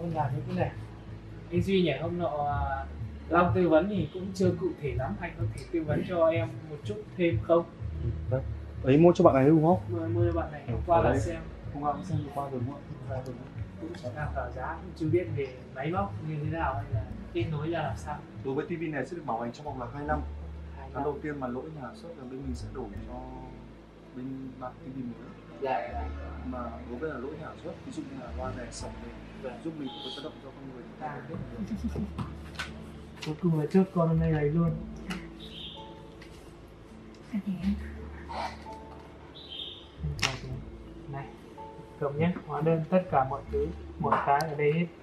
Ông làm như thế này. Anh Duy nhỉ, hôm nọ Long tư vấn thì cũng chưa cụ thể lắm, anh có thể tư vấn cho em một chút thêm không? Vâng. Ấy mua cho bạn này đúng không? Mua cho bạn này, hôm qua là xem. Hôm qua cũng xem qua rồi đúng không? Cũng sẽ tham khảo giá, cũng chưa biết về máy móc như thế nào hay là kết nối ra làm sao. Đối với TV này sẽ được bảo hành trong vòng là 2 năm. Tháng đầu tiên mà lỗi nhà xuất là bên mình sẽ đổi cho bên bạn TV mới. Dạ. Mà đối với là lỗi nhà xuất, ví dụ như là loa đè sầm lên, giúp mình có tác động cho con người. Cuối cùng là chốt con hôm nay lấy luôn. Này, cầm nhé, hóa đơn tất cả mọi thứ, mọi cái ở đây hết.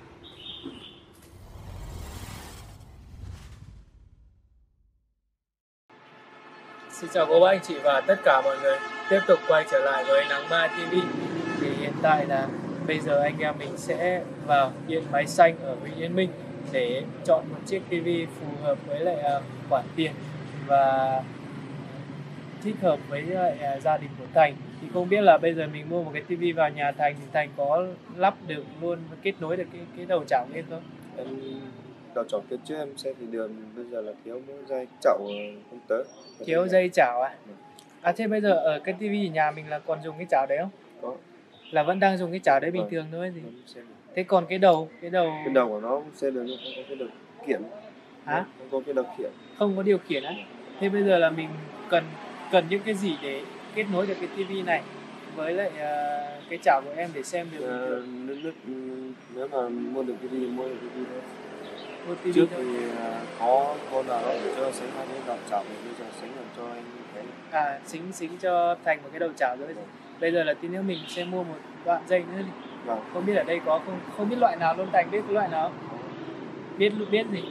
Xin chào cô bác anh chị và tất cả mọi người. Tiếp tục quay trở lại với Nắng Mai TV. Thì hiện tại là bây giờ anh em mình sẽ vào Điện Máy Xanh ở Vĩnh Yên Minh để chọn một chiếc TV phù hợp với lại khoản tiền và thích hợp với lại gia đình của Thành. Thì không biết là bây giờ mình mua một cái TV vào nhà Thành thì Thành có lắp được luôn, kết nối được cái đầu chảo lên không? Đầu chảo phía trước em xem thì đường bây giờ là thiếu mỗi dây chảo không tới. Thiếu dây chảo à? Thế bây giờ ở cái TV nhà mình là còn dùng cái chảo đấy không? Có. Là vẫn đang dùng cái chảo đấy bình thường thôi gì? Thế còn cái đầu của nó xe đường nhưng không có cái đầu khiển. Hả? Không có cái đầu khiển. Không có điều khiển á? Thế bây giờ là mình cần những cái gì để kết nối được cái TV này với lại cái chảo của em để xem được? Nếu mà mua được TV mua được TV thôi. Mua TV trước thôi. thì có con nào đó để cho xính hai cái đầu chảo thì bây giờ xính làm cho anh cái. Xính cho Thành một cái đầu chảo rồi. Bây giờ là tí nữa mình sẽ mua một đoạn dây nữa đi. Vâng. Không biết ở đây có không biết loại nào luôn, Thành biết cái loại nào không? Biết gì?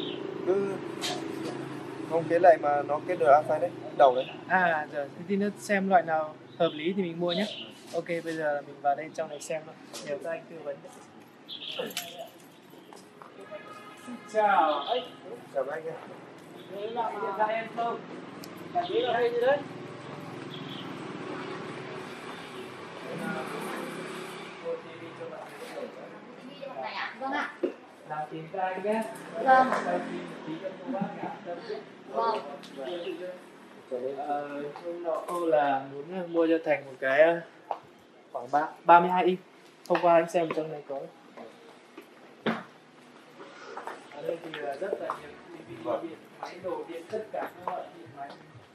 Không, cái này mà nó kết được wi-fi đấy, đầu đấy. Rồi, thế tí nữa xem loại nào hợp lý thì mình mua nhé. Ok, bây giờ là mình vào đây trong này xem thôi. Nhờ các anh tư vấn. Chào anh. Chào anh ạ. Đấy là điện thoại em không? Cảm thấy là hay như đấy. Vâng ạ. Làm tìm cho anh nhé. Vâng. Hôm nọ cô là muốn mua cho Thành một cái khoảng 32 inch. Hôm qua anh xem trong này có. Ở đây thì rất là nhiều TV điện, máy đồ điện, tất cả các loại điện máy.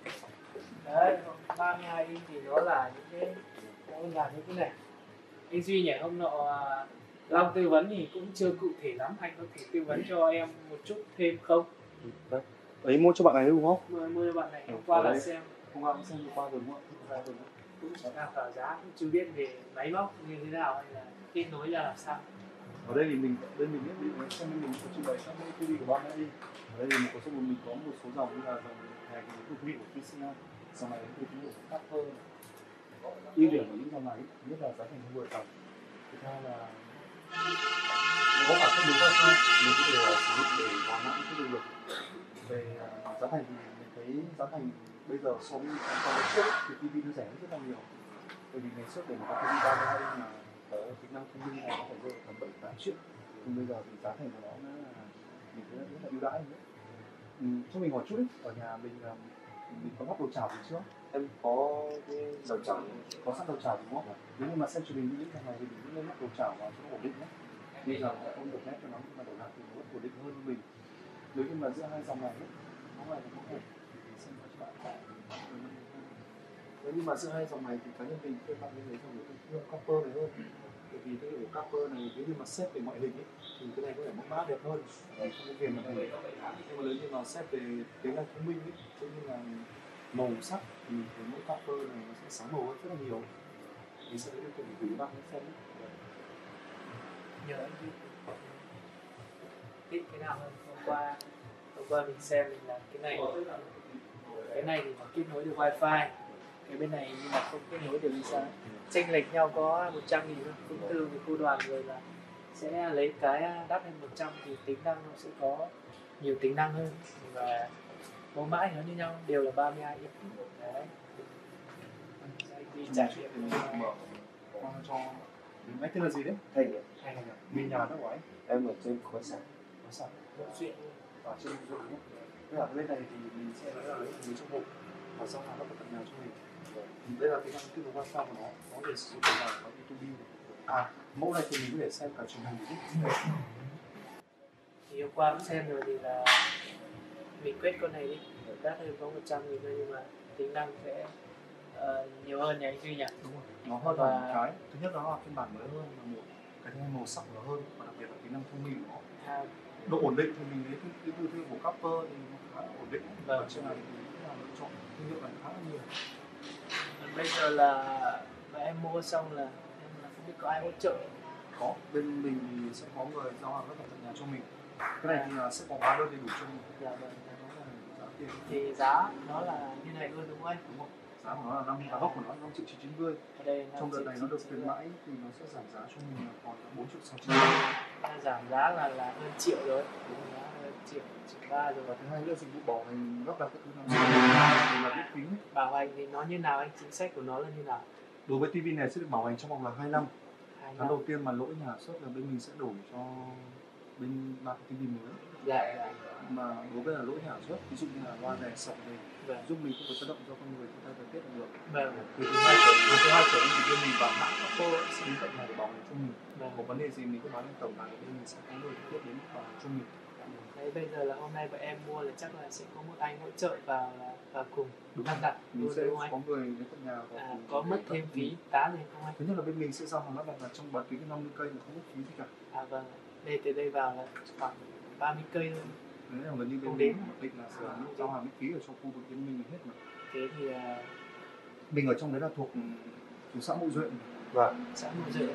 Đấy, 32 inch thì nó là những cái làm như thế này. Anh Duy nhỉ, hôm nọ Long tư vấn thì cũng chưa cụ thể lắm, anh có thể tư vấn cho em một chút thêm không? Vâng. Ấy mua cho bạn này đúng không? Mua cho bạn này, hôm qua là xem. Hôm qua cũng xem qua rồi đúng không? Cũng sẽ tham khảo giá, cũng chưa biết về máy móc như thế nào hay là kết nối ra làm sao. Ở đây thì mình biết đi xem mình có trình bày các TV của bạn ấy. Ở đây thì một số mình có một số dòng như là dòng hàng của quý vị của PCI, dòng này thì quý vị của Capper. Ưu điểm của những dòng này nhất là giá thành nó vừa tầm. Thứ hai là nó có cả các đối tượng khác mình có thể sử dụng để hoàn mãn cái lực. Về giá thành thì mình thấy giá thành bây giờ so với năm trước thì TV nó rẻ rất là nhiều. Bởi vì ngày trước để một cái TV 32 mà có tính năng thông minh này nó phải rơi tầm 7-8 triệu. Nhưng bây giờ thì giá thành của nó là mình thấy rất là ưu đãi nữa. Cho mình hỏi chút ấy, ở nhà mình có lắp đầu chảo gì chưa? Em có cái đầu chảo. Có sẵn đầu chảo đúng không? Nếu như mà xem truyền hình những cái này thì mình cũng nên lắp đầu chảo vào cho nó ổn định nhé. Bây giờ không được nét cho nó, nhưng mà đầu ra thì nó vẫn ổn định hơn với mình. Nếu như mà giữa hai dòng này ấy, nó này nó có ổn thì xem cho bạn. Nếu như mà giữa hai dòng này thì cá nhân mình khuyên bạn nên lấy dòng của Capper này hơn. Bởi vì cái ổ Capper này nếu như mà xét về ngoại hình ấy, thì cái này có thể mẫu mã đẹp hơn, không có viền mặt hình. Nhưng mà nếu như mà xét về tính năng thông minh ấy, cũng như là màu sắc thì cái mẫu Capper này nó sẽ sáng màu hơn rất là nhiều. Mình sẽ yêu cầu gửi bạn xem ấy. Nhờ anh Duy thích cái nào hơn. Hôm qua mình xem mình làm cái này thì nó kết nối được wifi, cái bên này nhưng mà không kết nối được, vì sao chênh lệch nhau có 100.000 thôi. Cũng từ với cô đoàn rồi là sẽ lấy cái đắt hơn 100 thì tính năng nó sẽ có nhiều tính năng hơn và mẫu mã nó như nhau, đều là 32 inch. Đấy, đi trải nghiệm mở cho máy tên là gì đấy? Thành Hay là bên nhà đâu ấy? Em ở trên khối sản. Có sẵn Bộ chuyện và trên dụng đúng không? Thế là bên này thì mình sẽ lấy là lấy một trong hộp và sau đó nó có tận nhà cho mình. Thì đây là cái năng tiêu dùng wifi của nó để sử dụng là có B2B. Mẫu này thì mình có thể xem cả truyền hình đấy. thì hôm qua cũng xem rồi, thì là mình quét con này đi, đắt hơn có 100.000 thôi, nhưng mà tính năng sẽ nhiều hơn nhỉ anh Duy nhỉ? Đúng rồi. Nó hơn là một cái. Thứ nhất đó là phiên bản mới hơn là một cái thứ hai màu sắc nó hơn và đặc biệt là tính năng thông minh của nó. Độ ổn định thì mình lấy cái ưu thương của Copper thì nó khá là ổn định. Ở trên này thì cũng là lựa chọn thương hiệu này khá là nhiều. Bây giờ là em mua xong là em là không biết có ai hỗ trợ. Có, bên mình thì sẽ có người giao hàng tận nhà cho mình. Cái này thì là sẽ có hóa đơn đầy đủ cho mình. Dạ vâng. Giá tiền Thì giá nó là như này luôn đúng không anh? đúng không? Giá của nó là giá gốc của nó là 5.990.000. Ở đây Trong đợt này nó được khuyến mãi thì nó sẽ giảm giá cho mình là còn 4.600.000. giảm giá là hơn triệu rồi, giá hơn triệu 3 rồi. Và thứ hai nữa dịch vụ bảo hành lắp đặt các thứ làm đều là miễn phí. Bảo hành thì nó như nào anh? Chính sách của nó là như nào? Đối với TV này sẽ được bảo hành trong vòng là 2 năm. 2 Tháng năm. đầu tiên mà lỗi nhà xuất là bên mình sẽ đổi cho bên bạn TV mới. Dạ. Mà đối với là lỗi nhà xuất, ví dụ như là loa đè sập này, Vâng. giúp mình không có tác động do con người chúng ta phải tiết được. Vâng. Từ thứ hai trở đi thì bên mình và hãng Apple sẽ đến tận nhà để bảo hành cho mình. Vâng. Có vấn đề gì mình cứ báo lên tổng đài bên mình sẽ có người trực tiếp đến bảo hành cho mình. Đấy, bây giờ là hôm nay bọn em mua là chắc là sẽ có một anh hỗ trợ vào cùng lắp đặt Mình luôn sẽ đúng không anh? có người đến tận nhà và Có mất thêm phí tá gì không anh? thứ nhất là bên mình sẽ giao hàng lắp đặt là trong bán kính 50 cây mà không mất phí gì cả. Vâng. Đây từ đây vào là khoảng 30 cây thôi. Đấy là gần như bên Không mình đến. mặc định là sẽ giao hàng miễn phí ở trong khu vực bên mình hết mà. Thế thì Mình ở trong đấy là thuộc xã Mộ Duệ. Vâng. xã Mộ Duệ.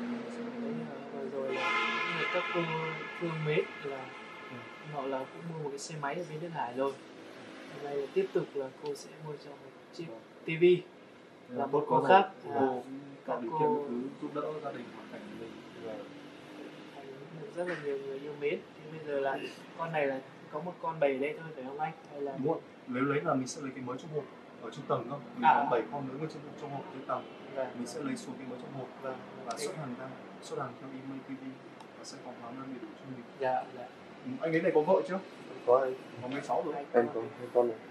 Vừa rồi là những người các cô Phương Mến là họ là cũng mua một cái xe máy ở bên Đức Hải rồi. Hôm nay là tiếp tục là cô sẽ mua cho một chiếc tivi. Là một cô khác. Cô tạo điều kiện cứ giúp đỡ gia đình hoàn cảnh của mình. Rất là nhiều người yêu mến. Thì bây giờ là con này là có một con bầy đây thôi phải không anh? Hay là Đúng rồi. Lấy là mình sẽ lấy cái mới trong hộp ở trong tầng không? Mình có 7 con lớn trong hộp trên tầng. Mình sẽ lấy xuống cái mới trong hộp và xuất hàng theo email TV và sẽ có hóa đơn đầy đủ cho mình. Dạ. Anh ấy này có vợ chưa? Có anh. Có mấy cháu rồi? Em có 2 con này.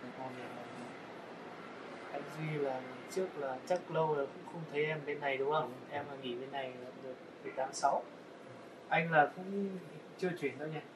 Anh Duy là trước là chắc lâu rồi cũng không thấy em bên này đúng không? Em là nghỉ bên này được từ tháng 6. Anh là cũng chưa chuyển đâu nha.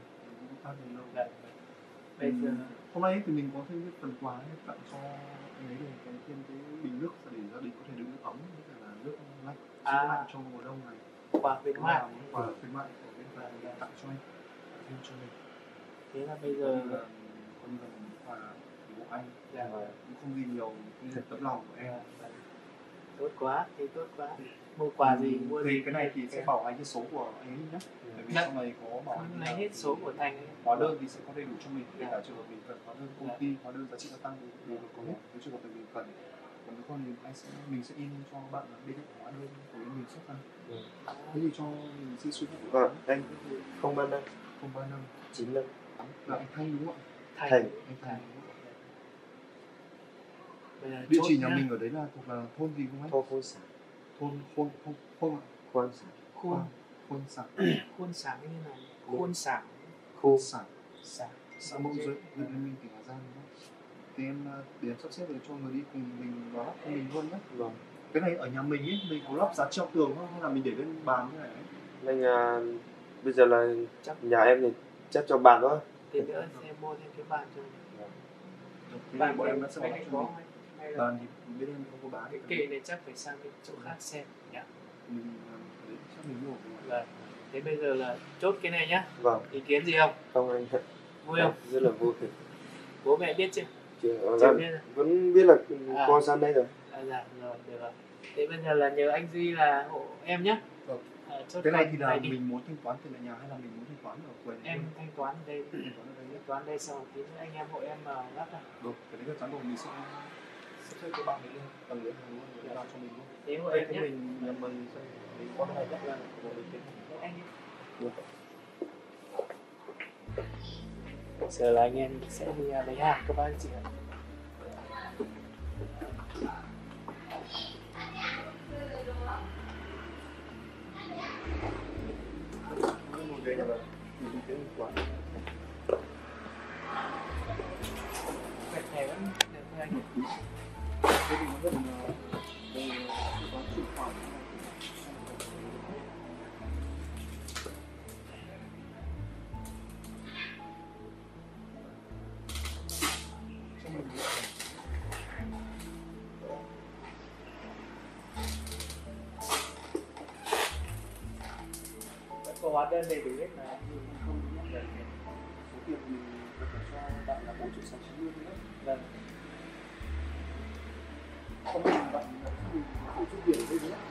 Bây giờ hôm nay thì mình có thêm cái phần quà tặng cho anh ấy cái thêm cái bình nước để gia đình có thể đựng nước ấm với cả là nước lạnh lạnh trong mùa đông này. quà khuyến mại. Quà khuyến mại của bên này tặng cho anh. Thêm cho mình. Thế là bây giờ là coi như là quà của anh. Cũng không gì nhiều, cũng là tấm lòng của em. Tốt quá, thế tốt quá. Mua quà gì mua thì gì cái này thì sẽ bảo anh cái số của anh ấy nhé. Bởi vì trong này có bảo anh lấy hết số của Thành ấy. hóa đơn thì sẽ có đầy đủ cho mình, kể cả trường hợp mình cần hóa đơn công ty, hóa đơn giá trị gia tăng đều có hết. Nếu trường hợp mình cần, còn nếu không thì mình sẽ in cho bạn là bên hóa đơn của bên mình xuất ra. Thế thì cho mình xin số của Vâng, anh 035 035 95 là anh Thanh đúng không ạ? Thành. Anh Thành. Bây giờ Địa chốt chỉ nhà nhá. mình ở đấy là thuộc là thôn gì không anh? Thôn Khuôn Sản. Thôn ạ? Khuôn Sản. Khuôn Sản. Khuôn sáng như này. Khuôn sáng. Khuôn Sản. Sáng. Xã Mậu Duệ, huyện Yên Minh, tỉnh Hà Giang đúng không? Thì em để em sắp xếp để cho người đi cùng mình vào lắp cho mình luôn nhé. Vâng. Cái này ở nhà mình ấy, mình có lắp giá treo tường không? Hay là mình để lên bàn như này ấy? Anh bây giờ là nhà em thì chắc cho bàn thôi. Tí nữa sẽ mua thêm cái bàn cho mình. Thế thì bọn em nó sẽ bảo cho mình. Hay là Bàn thì bên em không có bán. cái kệ này chắc phải sang bên chỗ khác xem nhỉ? Mình đấy, chắc mình mua rồi. Vâng. Thế bây giờ là chốt cái này nhá. Vâng. Ý kiến gì không? Không anh. Vui không? Rất là vui. Bố mẹ biết chưa? Chưa biết rồi. vẫn biết là con sang đây rồi. Dạ rồi, được rồi. Thế bây giờ là nhờ anh Duy là hộ em nhé. Vâng. Chốt Cái này thì là đi. mình muốn thanh toán tiền ở nhà hay là mình muốn thanh toán ở quầy? Em thanh toán ở đây. Thanh toán đây xong rồi tí nữa anh em hộ em vào lắp ra. Được, cái đấy là chắn rồi, mình sẽ xếp cái bạn ấy lên tầng lưỡi hàng luôn, để làm cho mình luôn. Thế hộ Đây em thì nhé. mình sẽ có cái này chắc là của mình tiến hành. Anh Được. giờ là anh em sẽ đi lấy hàng các bác chị ạ. đấy rồi. Thì mình thấy quá. Vạch thẻ vẫn được thôi anh. Thế thì nó gần đây quán chụp khoảng cho mình Vẫn có hóa đơn đầy đủ hết mà. không nhận được số tiền thì có thể cho bạn là 4.690 nữa. Vâng. Không mình bạn phụ chút tiền ở đây nữa.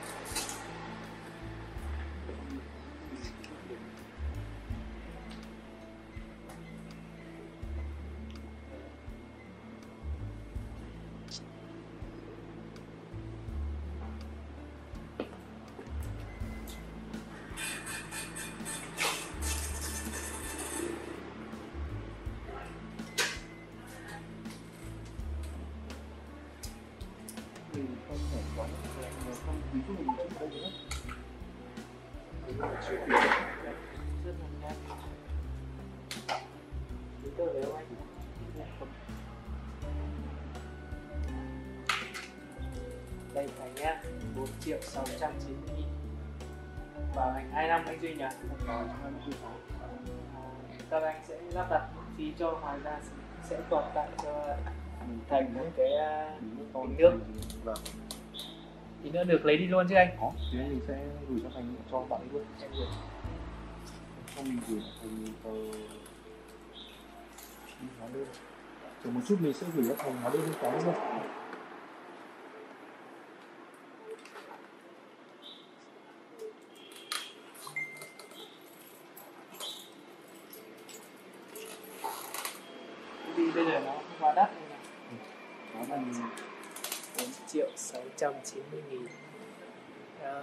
Mình không thể quá không ví dụ mình chút đây nữa. Mình là chịu tiền. Rất là nhanh. Giấy tờ đấy không anh? Đây phải nhá, 4.690.000. Bảo hành 2 năm anh Duy nhỉ? Các anh sẽ lắp đặt phí cho, ngoài ra sẽ còn tặng cho Thành một cái bình nước. Vâng. Tí nữa được lấy đi luôn chứ anh? Có, thì mình sẽ gửi cho Thành cho bạn ấy luôn. Em gửi. Không mình gửi Thành tờ hóa đơn. Chờ một chút mình sẽ gửi cho Thành hóa đơn cái luôn. Vì bây giờ nó không quá đắt nên là Đó là 4.690.000. Đó.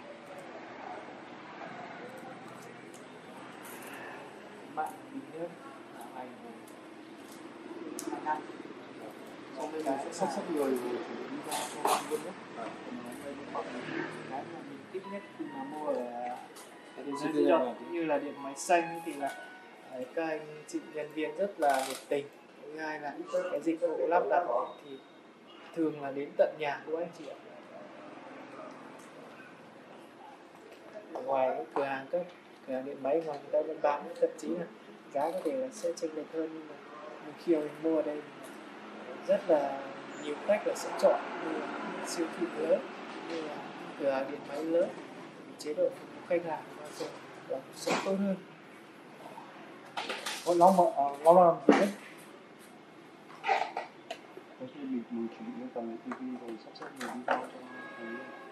Mạng bình nước bảo hành 2 năm. xong đây mình sẽ sắp xếp người rồi thì đi ra cho bạn luôn nhé. Cái mà mình thích nhất khi mà mua ở điện di động cũng như là điện máy xanh thì là các anh chị nhân viên rất là nhiệt tình. Thứ hai là cái dịch vụ lắp đặt thì thường là đến tận nhà của anh chị ạ. Ở ngoài cái cửa hàng các cửa hàng điện máy ngoài người ta vẫn bán, thậm chí là giá có thể là sẽ chênh lệch hơn, nhưng mà khi mà mình mua ở đây rất là nhiều khách là sẽ chọn như là siêu thị lớn, như là cửa hàng điện máy lớn, chế độ phục vụ khách hàng bao giờ là sẽ tốt hơn. Có nó làm gì đấy? Có khi mình chuẩn bị cầm cái TV rồi sắp xếp người đi giao cho thấy.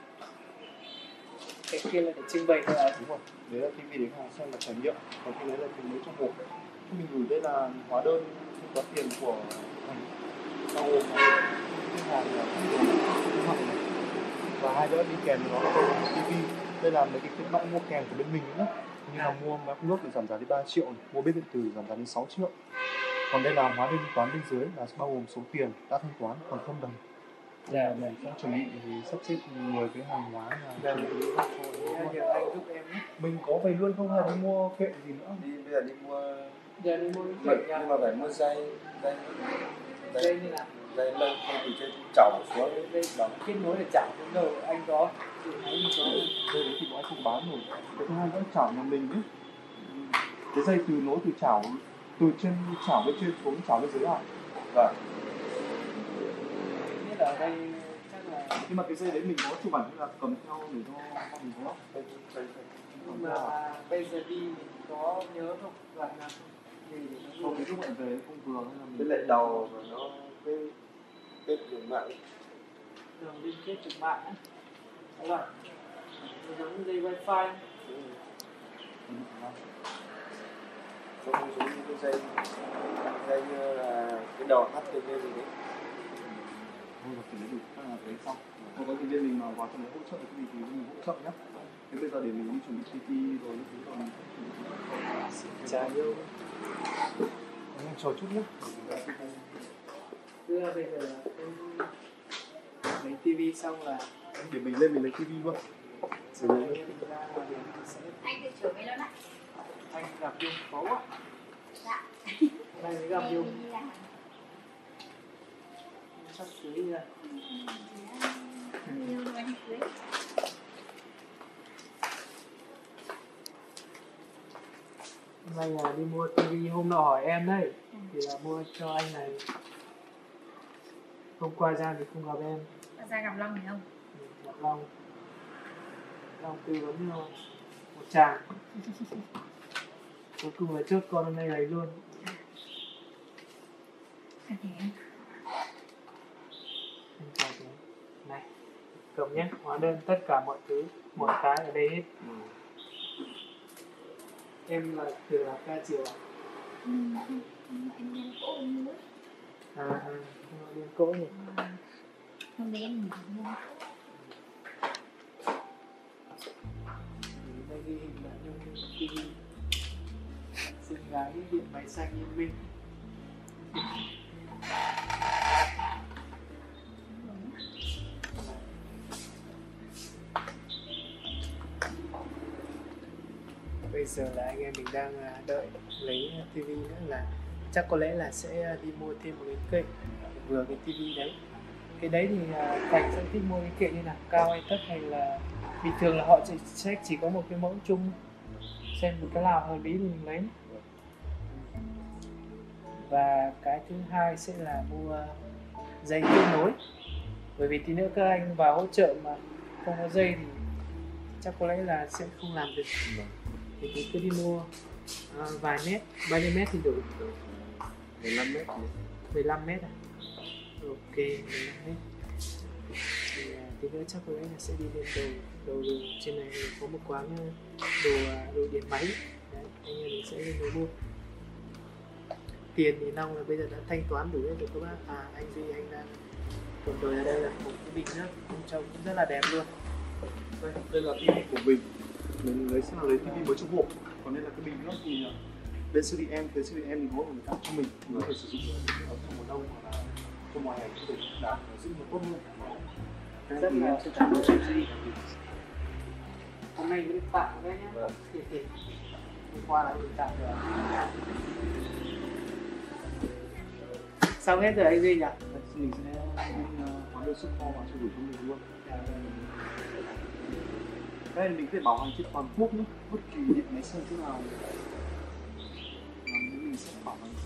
Cái kia là để trưng bày thôi. Đúng rồi, đấy là TV đến hàng xem là trải nghiệm. Còn cái đấy là mình lấy trong hộp. Khi mình gửi đây là hóa đơn thanh toán tiền của Thành. Sau hộp này cái hàng là không được này. Và hai nữa đi kèm với nó là TV. Đây là mấy cái khuyến mãi mua kèm của bên mình nữa. Như là mua máy nước thì giảm giá đến 3 triệu này, mua bếp điện tử giảm giá đến 6 triệu. Còn đây là hóa đơn thanh toán bên dưới là bao gồm số tiền đã thanh toán còn không đồng. Dạ, Mình sẽ chuẩn bị thì sắp xếp người cái hàng hóa là chuẩn bị nhờ anh giúp em nhé. mình có về luôn không hay đi mua kệ gì nữa? Bây giờ đi mua Giờ đi mua nhưng cái mà phải mua dây dây như nào? dây lông không từ trên chảo xuống Dây kết nối để chảo đến đầu anh có thì máy mình có. Dây đấy thì bọn anh không bán rồi. Cái thứ hai vẫn chảo nhà mình ấy. Cái dây từ nối từ chảo từ trên chảo bên trên xuống chảo bên dưới à? vâng. Biết ở đây chắc là, Nhưng mà cái dây đấy mình có chụp ảnh hay là cầm theo để cho mình có. nhưng mà bây giờ đi mình có nhớ không đoạn nào gì để nó Không, cái lúc bạn về không vừa hay là mình Với lại đầu mà nó cái đường mạng đường liên kết trực mạng á. Đúng rồi. Nó giống như dây wifi. không giống như cái dây như là cái đầu HTV gì đấy. thôi là phải được các là thấy xong. Không có gì bên mình mà vào trong đấy hỗ trợ cái gì thì mình hỗ trợ nhé. Thế bây giờ để mình đi chuẩn bị PT rồi những thứ rồi. Chả yêu. Anh chờ chút nhé. Cứ bây giờ em lấy tivi xong là Để mình lên mình lấy TV luôn. rồi anh em ra ngoài mình sẽ Anh tự chở mấy lần ạ? anh Dung phố á. Dạ. Nay mới gặp Dung. Đi làm. Sắp cưới rồi. Yêu rồi anh cưới. Hôm nay là đi mua tivi, hôm nọ hỏi em đấy. Thì là mua cho anh này. Hôm qua ra thì không gặp em. Ra gặp Long phải không? Gặp Long. Long tư vấn cho một chàng. Cuối cùng là chốt con hôm nay lấy luôn. À thế em. Anh chào chú. Này, cầm nhé, hóa đơn tất cả mọi thứ, mọi cái ở đây hết. Em là từ là ca chiều à? Em đang cố uống muối. Em điên cỗ nhỉ? Hôm nay em nghỉ mua. Đây ghi hình là Nhung TV. Xinh gái điện máy xanh Yên Minh. Bây giờ là anh em mình đang đợi lấy TV nữa, là chắc có lẽ là sẽ đi mua thêm một cái kệ vừa cái TV đấy. Cái đấy thì Thành sẽ thích mua cái kệ như nào, cao hay thấp, hay là bình thường là họ sẽ chỉ có một cái mẫu chung, xem một cái nào hợp lý thì mình lấy. Và cái thứ hai sẽ là mua dây kết nối, bởi vì tí nữa các anh vào hỗ trợ mà không có dây thì chắc có lẽ là sẽ không làm được. Thì mình cứ đi mua vài mét, bao nhiêu mét thì đủ? 15 mét. 15 mét à? Ok, 15 mét. Thì tí nữa chắc có lẽ là sẽ đi lên đầu trên này có một quán đồ điện máy. Đấy, anh em mình sẽ lên đấy mua. Tiền thì Long là bây giờ đã thanh toán đủ hết rồi các bác. Anh Duy anh đang còn rồi, ở đây là một cái bình nước trông cũng rất là đẹp luôn. Đây là tivi của mình lấy sẽ là lấy tivi mới trong hộp, còn đây là cái bình nước thì bên CDM, phía CDM thì có người ta cho mình có thể sử dụng ở trong mùa đông hoặc là trong mùa hè có thể đảm giữ một tốt luôn. Rất là cảm ơn anh Duy. Hôm nay mới tặng cái nhé. Hôm qua là mình tặng rồi. Xong hết rồi anh Duy nhỉ? Mình sẽ có đơn xuất kho và cho gửi cho mình luôn. Đây mình sẽ bảo hành trên toàn quốc nhé, bất kỳ điện máy xanh chỗ nào mình sẽ bảo hành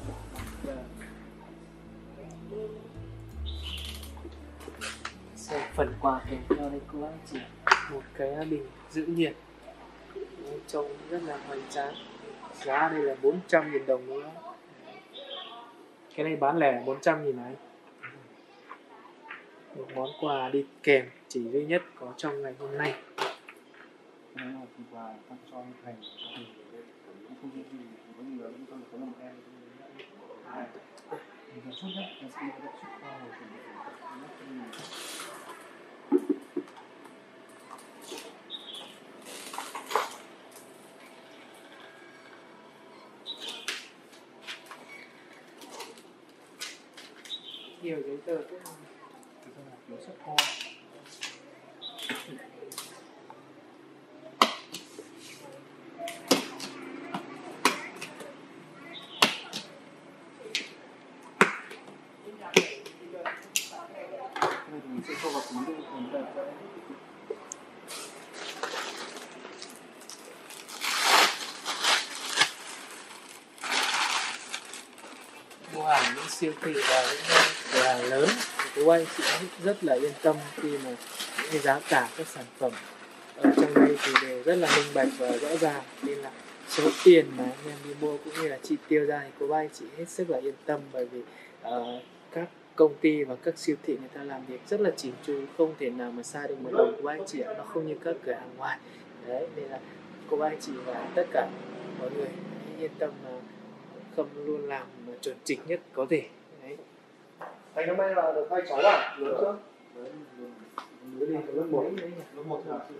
Xem phần quà kèm theo đây cô bác chị, một cái bình giữ nhiệt trông rất là hoành tráng, giá đây là 400.000 đồng nữa. Cái này bán lẻ 400.000 này. Một món quà đi kèm chỉ duy nhất có trong ngày hôm nay. Đây là phần quà tặng cho anh Thành, không biết gì có gì là chúng tôi có làm em mình phải chút nhé, mình sẽ đi xuất kho rồi chuẩn bị nhiều giấy tờ thế nào? thì là phiếu xuất kho. Đây thì mình sẽ cho vào túi đây, còn đây là mua hàng những siêu thị và những cửa hàng lớn thì cô anh chị rất là yên tâm khi mà những cái giá cả các sản phẩm ở trong đây thì đều rất là minh bạch và rõ ràng, nên là số tiền mà anh em đi mua cũng như là chi tiêu ra thì cô anh chị hết sức là yên tâm, bởi vì các công ty và các siêu thị người ta làm việc rất là chỉn chu, không thể nào mà sai được một đồng của anh chị ạ, nó không như các cửa hàng ngoài. Đấy, nên là cô anh chị và tất cả mọi người yên tâm là Khâm luôn làm chuẩn chỉnh nhất có thể. Đấy. Thành năm nay là được 2 cháu à? Lớn chưa? Đứa đi từ lớp 1 đấy nhỉ? Lớp 1 rồi.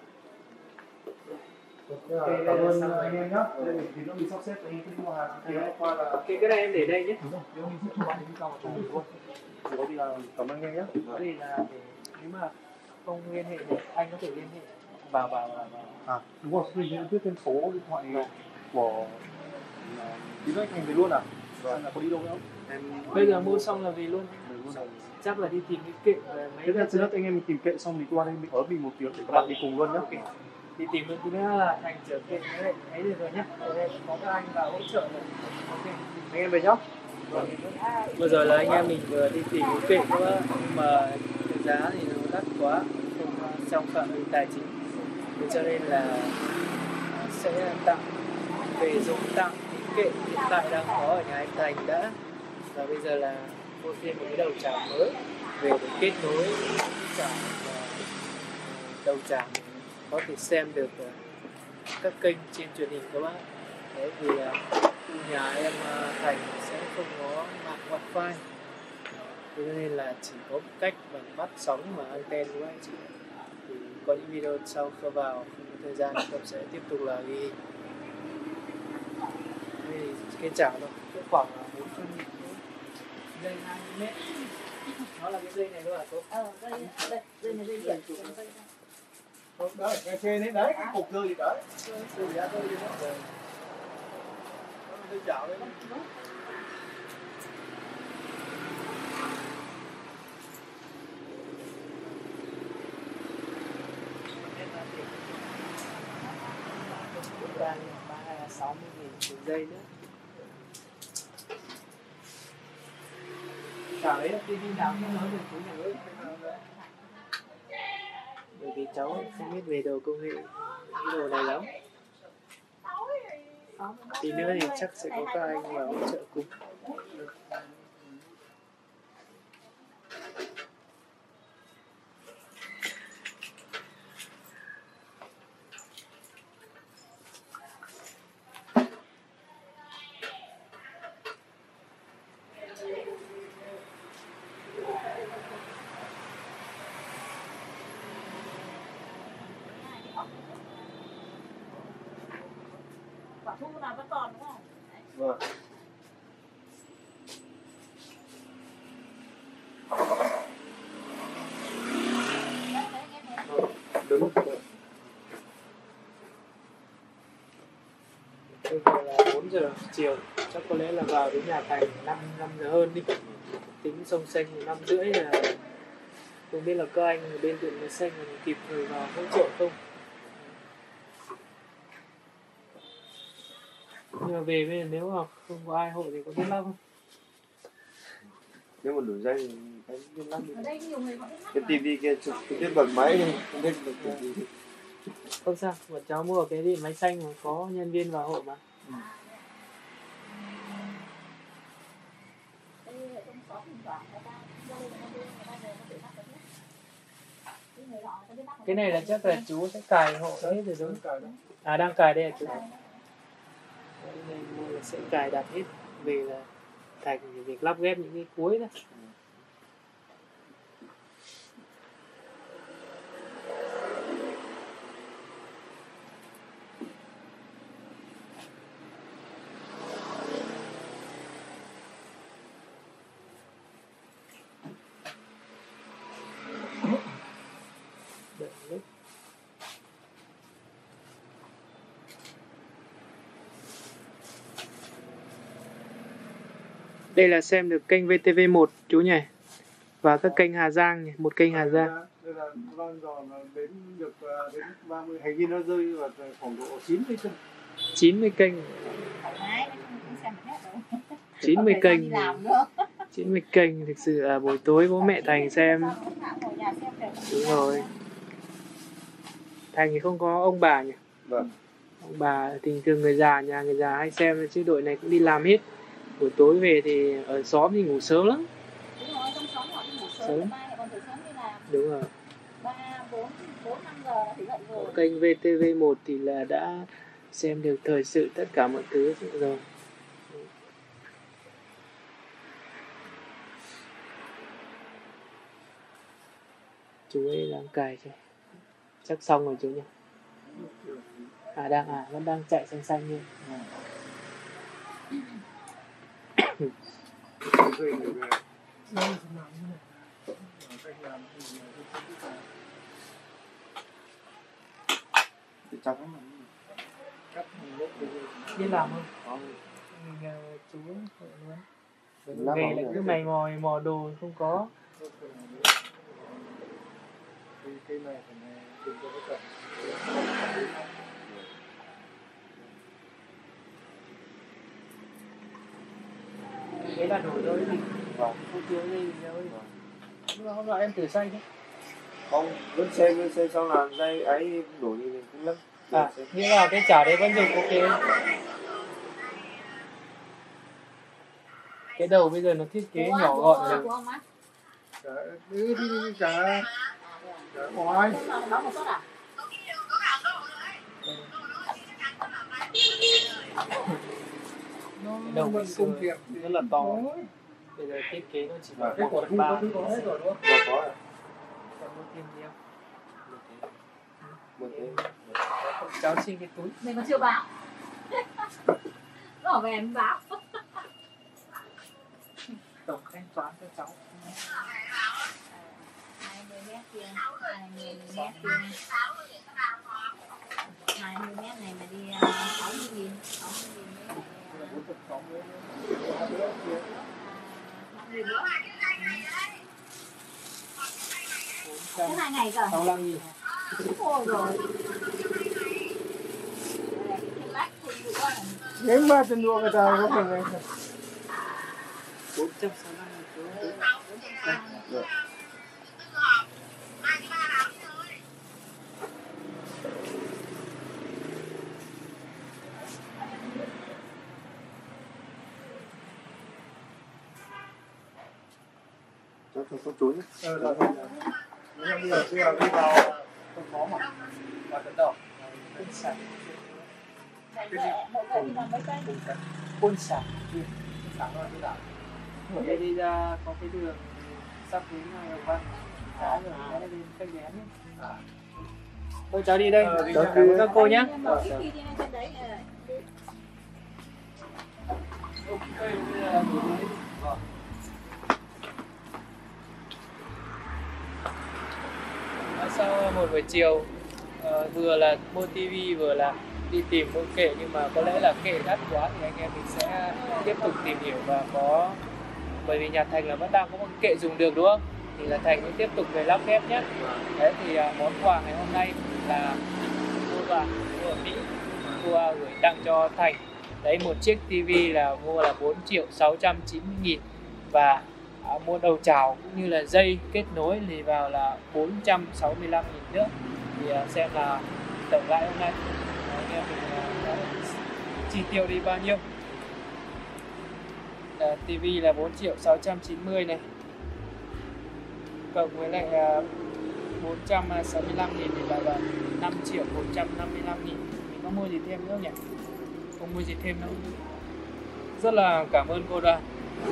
Okay, Cảm ơn anh em nhé. Đây thì nó mình sắp xếp anh cứ mua hàng thì qua là cái này em để đây nhé. đúng rồi, nếu mình sẽ cho bạn đi cao cho mình luôn. Thì có gì là cảm ơn anh em nhé. Có gì là để nếu mà không liên hệ được anh có thể liên hệ vào. Đúng rồi, mình viết thêm số điện thoại của Tí nữa anh về luôn à? Vâng. Là có đi đâu nữa không? Em Bây giờ mua xong là về luôn. Về luôn à? Chắc là đi tìm cái kệ và mấy Thế là cái anh em mình tìm kệ xong thì qua đây mình ở mình một tiếng để các bạn đi cùng luôn nhá. đi tìm luôn, tí nữa là Thành chở kệ với lại ấy được rồi nhá. Ở đây có các anh vào hỗ trợ rồi. Ok. Anh em về nhá. Vừa rồi là anh em mình vừa đi tìm cái kệ nữa, nhưng mà cái giá thì nó đắt quá, không trong phạm vi tài chính, thế cho nên là sẽ tặng về dùng tặng cái kệ hiện tại đang có ở nhà anh Thành đã, và bây giờ là mua thêm một cái đầu tràng mới về để kết nối tràng và đầu tràng có thể xem được các kênh trên truyền hình các bác. Đấy, vì khu nhà em Thành sẽ không có mạng wifi, thế nên là chỉ có một cách bằng bắt sóng và anten của anh chị. Thì có những video sau khi vào không có thời gian thì sẽ tiếp tục là ghi. Đây cái chảo nó cũng khoảng 400.000 dây 20 mét. Nó là cái dây này các bạn tốt. Dây này dây điện. Không, đó là cái trên đấy, đấy, cái cục rơi gì đấy. Rơi ra rơi gì đó. Dây chảo đấy. Đang 60.000 giây nữa. Chảo đấy là TV nào cũng nói được chú nhà ơi. Bởi vì cháu không biết về đồ công nghệ, cái đồ này lắm. Tí nữa thì chắc sẽ có các anh vào hỗ trợ cùng. Quả thu nào vẫn còn đúng không? Vâng. đúng. Bây giờ là 4 giờ chiều, chắc có lẽ là vào đến nhà Thành 5 giờ hơn đi. Tính sông xanh 5 rưỡi là không biết là các anh ở bên điện máy xanh là kịp thời vào hỗ trợ không. Nhưng mà về bây giờ nếu mà không có ai hộ thì có biết lắm không? Nếu mà đủ dây thì cái biết lắm đi. Ở đây nhiều người vẫn Cái tivi kia chụp cái bằng máy không biết được cái gì. Không sao, bọn cháu mua cái điện máy xanh mà có nhân viên vào hộ mà. Cái này là chắc là chú sẽ cài hộ hết rồi đúng không? À đang cài đây à chú? Cái này mua là sẽ cài đặt hết, về là Thành thì việc lắp ghép những cái cuối đó. Đây là xem được kênh VTV1 chú nhỉ, và các kênh Hà Giang nhỉ, một kênh Hà Giang. Đây là vang giò là đến được đến 30, hành vi nó rơi vào khoảng độ 90 kênh. 90 kênh. thoải mái, không xem được hết đâu. 90 Phải kênh. đi làm nữa. 90 kênh thực sự là buổi tối bố mẹ Thành xem. Ngồi nhà xem được. Đúng rồi. Thành thì không có ông bà nhỉ? Vâng. Ông bà thì thường người già, nhà người già hay xem, chứ đội này cũng đi làm hết. Buổi tối về thì ở xóm thì ngủ sớm lắm. Đúng rồi, trong xóm họ đi ngủ Sớm. sớm, mai lại còn phải sớm đi làm. Đúng rồi. 3, 4, 5 giờ đã phải dậy rồi. Kênh VTV1 thì là đã xem được thời sự tất cả mọi thứ rồi. Chú ấy đang cài cho. Chắc xong rồi chú nhỉ? À đang vẫn đang chạy xanh xanh như. Thì chắc lắm. Biết làm không? Có. chú luôn. Về lại cứ mày mò mò đồ không có. Cây này phải đừng cho nó chậm. Đấy là đổi rồi thì không thiếu gì đâu. Hôm nọ em thử xay đấy. Không, vẫn xây xong làm dây ấy đổi đi cũng lắm. À, nhưng mà cái chảo đấy vẫn dùng ok. Cái đầu bây giờ nó thiết kế nhỏ gọn rồi. Đi chả ngoài. Đó một suất à? Cái đầu ngày xưa rất là to. Bây giờ thiết kế nó chỉ là 1/3. Có hết rồi đúng không? Có rồi. Còn một thêm gì không? Một thế. Cháu xin cái túi. Mình còn chưa báo. Nó ở về em báo. Tổng thanh toán cho cháu. 20 mét kia, 20 mét kia. 20 mét này mà đi 60.000, 60.000 cái 2 ngày cơ. 65.000. Ôi rồi. Nếu mà chân đua người ta có thể này. 465.000 chú. Cho con chuối nhé. Rồi. Nếu bây giờ đi vào con khó mà. Vào tấn đỏ. Côn sả. Mỗi người đi làm mấy cây. Côn sả. Sáng rồi đi đảo. Ở đây đi ra có cái đường sắp đến Văn. Đó rồi, nó lên cách ghé nhé. Thôi cháu đi đây. Cháu cảm ơn các cô nhé. Sau một buổi chiều vừa là mua tivi vừa là đi tìm mua kệ, nhưng mà có lẽ là kệ đắt quá thì anh em mình sẽ tiếp tục tìm hiểu và có, bởi vì nhà Thành là vẫn đang có một kệ dùng được đúng không, thì là Thành sẽ tiếp tục về lắp ghép nhé. Đấy thì món quà ngày hôm nay là mua ở Mỹ, mua gửi tặng cho Thành. Đấy, một chiếc tivi là mua là 4.690.000 và mua đầu chảo cũng như là dây kết nối thì vào là 465.000 nữa. Thì xem là tổng lại hôm nay anh em mình đã chi tiêu đi bao nhiêu. TV là 4.690 này, cộng với lại 465.000 thì là 5.155.000. Mình có mua gì thêm nữa nhỉ? Không mua gì thêm đâu. Rất là cảm ơn cô Đoàn.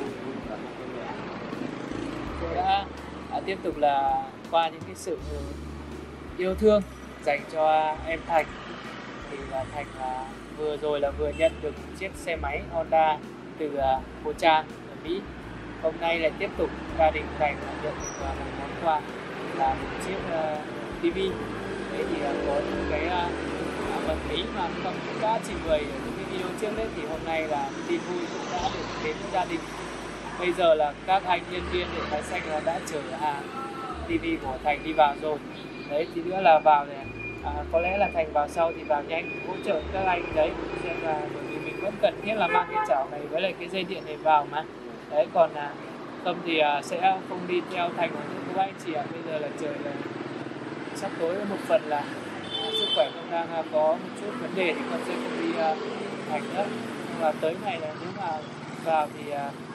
Cô đã tiếp tục là qua những cái sự yêu thương dành cho em Thành, thì là Thành vừa rồi là vừa nhận được một chiếc xe máy Honda từ cô Trang ở Mỹ. Hôm nay lại tiếp tục gia đình Thành nhận được một món quà là một chiếc TV. Đấy thì có những cái vật lý mà không đã trình bày ở những cái video trước đấy, thì hôm nay là tin vui cũng đã được đến với gia đình. Bây giờ là các anh nhân viên điện máy xanh đã chở hàng TV của Thành đi vào rồi. Đấy, tí nữa là vào này, có lẽ là Thành vào sau thì vào nhanh hỗ trợ các anh đấy, xem là bởi vì mình vẫn cần thiết là mang cái chảo này với lại cái dây điện này vào mà. Đấy, còn không thì sẽ không đi theo Thành và những cô anh chị ạ. Bây giờ là trời là sắp tối, một phần là sức khỏe cũng đang có một chút vấn đề thì con sẽ không đi Thành nữa. Nhưng mà tới ngày là nếu mà vào thì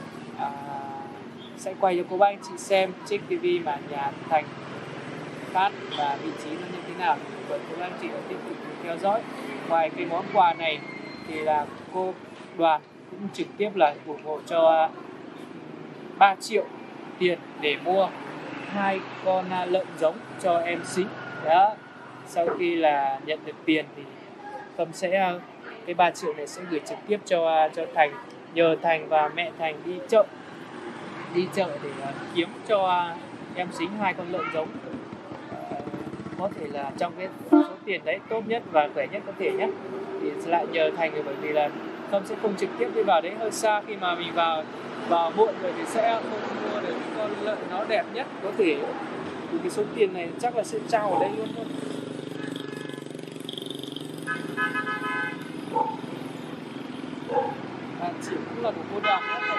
sẽ quay cho cô bác anh chị xem chiếc TV mà nhà Thành phát và vị trí nó như thế nào, thì mời cô bác anh chị tiếp tục theo dõi. Ngoài cái món quà này thì là cô Đoàn cũng trực tiếp là ủng hộ cho 3 triệu tiền để mua 2 con lợn giống cho em Xính. Đó, sau khi là nhận được tiền thì Khâm sẽ cái 3 triệu này sẽ gửi trực tiếp cho Thành, nhờ Thành và mẹ Thành đi chợ để kiếm cho em Xính 2 con lợn giống, có thể là trong cái số tiền đấy tốt nhất và khỏe nhất có thể nhé. Thì lại nhờ Thành, bởi vì là Khâm sẽ không trực tiếp đi vào đấy, hơi xa, khi mà mình vào muộn rồi thì sẽ không mua được những con lợn nó đẹp nhất có thể. Thì cái số tiền này chắc là sẽ trao ở đây luôn thôi. Triệu cũng là của cô Đoàn nữa.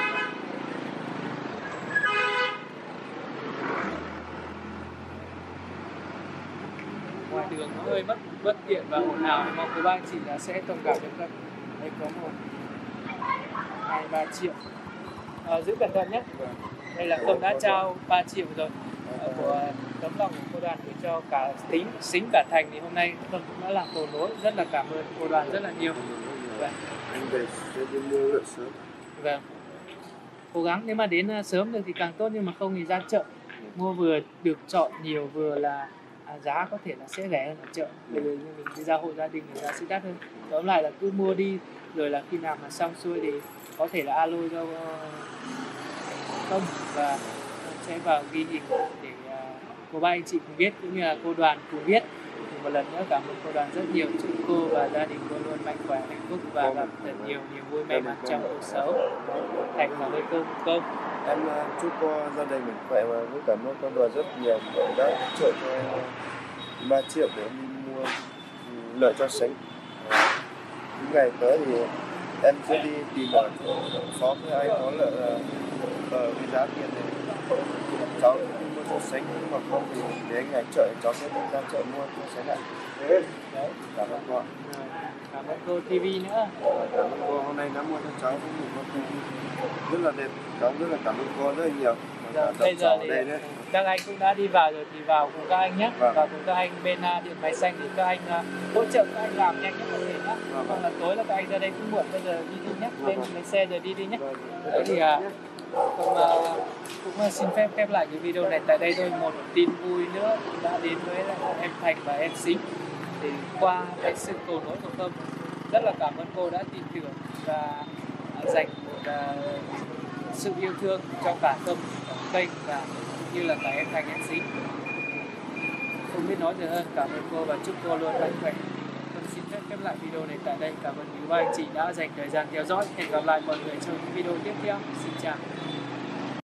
Ngoài đường nó hơi bất tiện và ồn ào, mong cô bác anh chị là sẽ thông cảm cho các. Đây có 1, 2, 3 triệu. Giữ cẩn thận nhé. Đây là Khâm đã trao 3 triệu rồi của tấm lòng của cô Đoàn gửi cho cả Xính cả Thành. Thì hôm nay Khâm cũng đã làm cầu nối, rất là cảm ơn cô Đoàn rất là nhiều. Vâng. Anh về sẽ đi mua lợn sớm. Vâng. Cố gắng nếu mà đến sớm được thì càng tốt, nhưng mà không thì ra chợ mua vừa được chọn nhiều, vừa là giá có thể là sẽ rẻ hơn ở chợ. Bây giờ như mình đi ra hộ gia đình thì giá sẽ đắt hơn. Tóm lại là cứ mua đi, rồi là khi nào mà xong xuôi thì có thể là alo cho Khâm và sẽ vào ghi hình để cô bác anh chị cùng biết, cũng như là cô Đoàn cùng biết. Thì một lần nữa cảm ơn cô Đoàn rất nhiều. Chúc cô và gia đình cô luôn mạnh khỏe, hạnh phúc và gặp thật nhiều niềm vui may mắn trong cuộc sống. Thành cảm ơn cô. Em chúc cô gia đình mình khỏe và cũng cảm ơn con Đoàn rất nhiều đã hỗ trợ cho 3 triệu để em đi mua lợn cho Xính. Những ngày tới thì em sẽ đi tìm ở xóm với anh có lợn cái giá tiền này cháu đi mua cho Xính, nhưng mà không thì để anh ngày chợ cháu sẽ ra chợ mua cho Xính ạ. Đấy, cảm ơn cô. Cảm ơn cô TV nữa. Cảm ơn cô, hôm nay đã mua cho cháu một con TV rất là đẹp. Cháu rất là cảm ơn cô rất là nhiều. Bây giờ thì các anh cũng đã đi vào rồi thì vào cùng các anh nhé. Và cùng các anh bên Điện Máy Xanh thì các anh hỗ trợ các anh làm nhanh nhất có thể nhé. Không là tối là các anh ra đây cũng muộn, bây giờ đi nhé, lên lấy xe rồi đi nhé. Đấy thì cũng xin phép khép lại cái video này tại đây thôi. Một tin vui nữa đã đến với em Thành và em Xính. Thì qua cái sự cầu nối của Khâm, rất là cảm ơn cô đã tin tưởng và dành một sự yêu thương cho cả Khâm kênh và cũng như là cả em Thành, em Xính. Không biết nói gì hơn, cảm ơn cô và chúc cô luôn mạnh khỏe. Khâm xin phép khép lại video này tại đây. Cảm ơn quý ba anh chị đã dành thời gian theo dõi. Hẹn gặp lại mọi người trong những video tiếp theo. Xin chào.